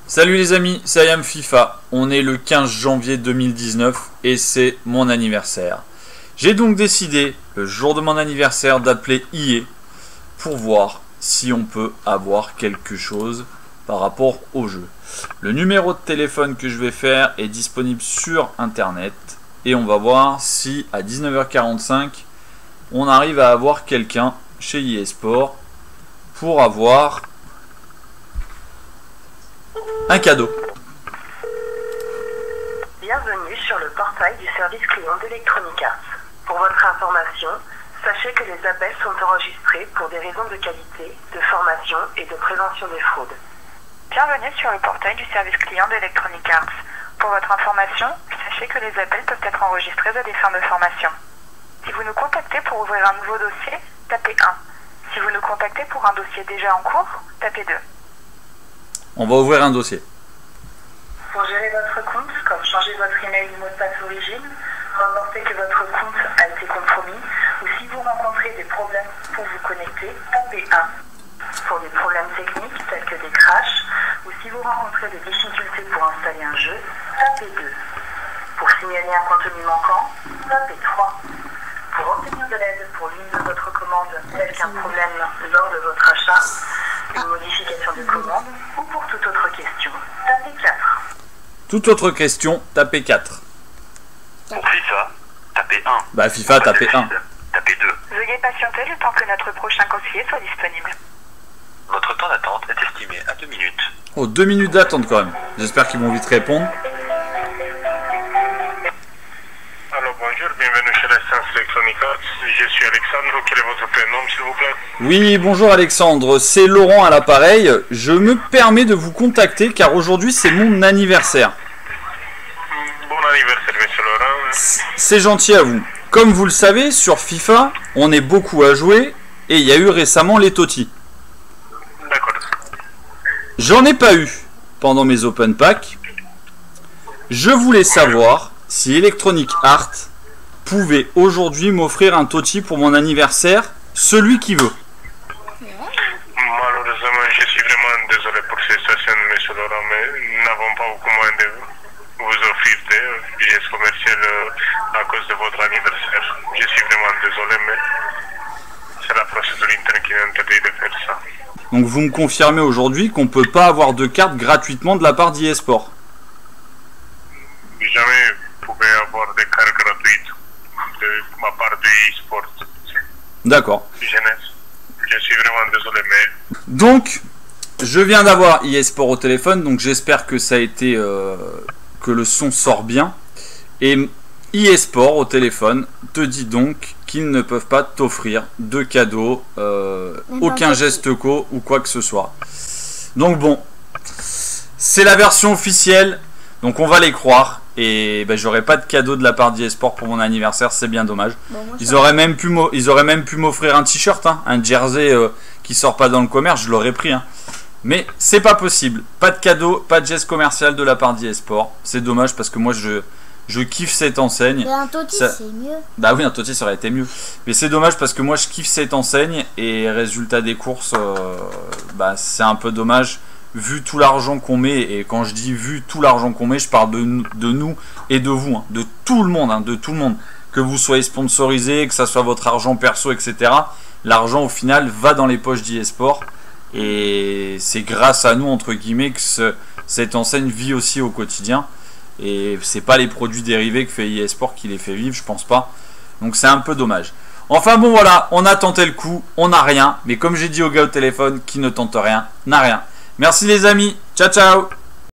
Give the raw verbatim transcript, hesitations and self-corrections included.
Salut les amis, c'est I Am FIFA. On est le quinze janvier deux mille dix-neuf et c'est mon anniversaire. J'ai donc décidé, le jour de mon anniversaire, d'appeler E A pour voir si on peut avoir quelque chose par rapport au jeu. Le numéro de téléphone que je vais faire est disponible sur internet et on va voir si à dix-neuf heures quarante-cinq on arrive à avoir quelqu'un chez E A Sport pour avoir un cadeau. Bienvenue sur le portail du service client d'Electronic Arts. Pour votre information, sachez que les appels sont enregistrés pour des raisons de qualité, de formation et de prévention des fraudes. Bienvenue sur le portail du service client d'Electronic Arts. Pour votre information, sachez que les appels peuvent être enregistrés à des fins de formation. Si vous nous contactez pour ouvrir un nouveau dossier, tapez un. Si vous nous contactez pour un dossier déjà en cours, tapez deux. On va ouvrir un dossier. Pour gérer votre compte, comme changer votre email ou mot de passe origine, reporter que votre compte a été compromis, ou si vous rencontrez des problèmes pour vous connecter, tapez un. Pour des problèmes techniques tels que des crashs, ou si vous rencontrez des difficultés pour installer un jeu, tapez deux. Pour signaler un contenu manquant, tapez trois. Pour obtenir de l'aide pour l'une de votre commande, tel qu'un problème lors de votre achat, une modification de commande, ou pour toute autre question, tapez quatre. Toute autre question, tapez quatre. Pour FIFA, tapez un. Bah FIFA, tapez un. Tapez deux. Veuillez patienter le temps que notre prochain conseiller soit disponible. Votre temps d'attente est estimé à deux minutes. Oh, deux minutes d'attente quand même. J'espère qu'ils vont vite répondre. Alors bonjour, bienvenue chez l'Essence Electronic Arts. Je suis Alexandre, quel est votre prénom s'il vous plaît? Oui, bonjour Alexandre, c'est Laurent à l'appareil. Je me permets de vous contacter car aujourd'hui c'est mon anniversaire. Bon anniversaire monsieur Laurent. C'est gentil à vous. Comme vous le savez, sur FIFA, on est beaucoup à jouer et il y a eu récemment les Totti. D'accord. J'en ai pas eu pendant mes open packs. Je voulais savoir si Electronic Arts pouvait aujourd'hui m'offrir un Totti pour mon anniversaire, celui qui veut. Malheureusement, je suis vraiment désolé pour cette situation, monsieur Laurent, mais nous n'avons pas beaucoup moyen de vous offrir des pièces commerciales à cause de votre anniversaire. Je suis vraiment désolé, mais c'est la procédure interne qui nous interdit de faire ça. Donc vous me confirmez aujourd'hui qu'on ne peut pas avoir de carte gratuitement de la part d'E A Sport. Jamais vous pouvez avoir des cartes gratuites de ma part de e-sport. D'accord. Jeunesse. Je suis vraiment désolé, mais... Donc, je viens d'avoir E A Sport au téléphone, donc j'espère que ça a été... Euh, que le son sort bien. Et E A Sport au téléphone te dit donc qu'ils ne peuvent pas t'offrir de cadeaux, euh, aucun geste co ou quoi que ce soit. Donc bon, c'est la version officielle, donc on va les croire. Et ben, j'aurais pas de cadeau de la part d'E A Sport pour mon anniversaire, c'est bien dommage. Bon, moi, ils, auraient même pu ils auraient même pu m'offrir un t-shirt, hein, un jersey euh, qui sort pas dans le commerce, je l'aurais pris. Hein. Mais c'est pas possible. Pas de cadeau, pas de geste commercial de la part d'E A Sport. C'est dommage parce que moi je, je kiffe cette enseigne. Mais un Totti ça... c'est mieux. Bah oui, un Totti ça aurait été mieux. Mais c'est dommage parce que moi je kiffe cette enseigne et résultat des courses, euh, bah c'est un peu dommage. Vu tout l'argent qu'on met, et quand je dis vu tout l'argent qu'on met, je parle de, de nous et de vous, hein, de tout le monde, hein, de tout le monde. Que vous soyez sponsorisé, que ça soit votre argent perso, et cetera. L'argent au final va dans les poches d'E A Sport. Et c'est grâce à nous, entre guillemets, que ce, cette enseigne vit aussi au quotidien. Et c'est pas les produits dérivés que fait E A Sport qui les fait vivre, je pense pas. Donc c'est un peu dommage. Enfin bon voilà, on a tenté le coup, on n'a rien. Mais comme j'ai dit au gars au téléphone, qui ne tente rien, n'a rien. Merci les amis, ciao ciao.